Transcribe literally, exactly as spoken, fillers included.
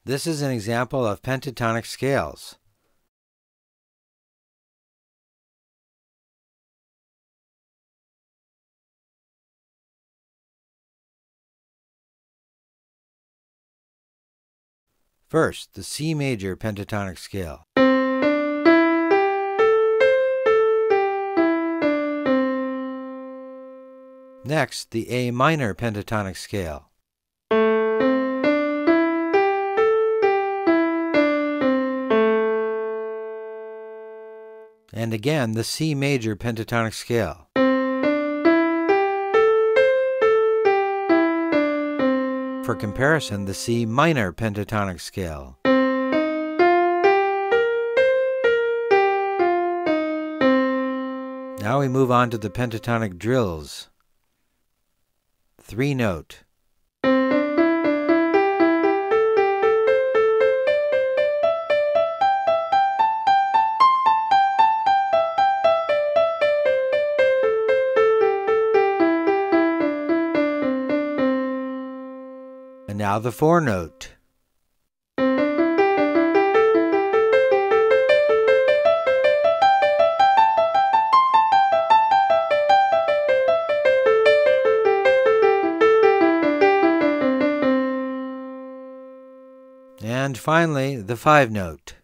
This is an example of pentatonic scales. First, the C major pentatonic scale. Next, the A minor pentatonic scale. And again, the C major pentatonic scale. For comparison, the C minor pentatonic scale. Now we move on to the pentatonic drills. Three note. And now the four note. And finally, the five note.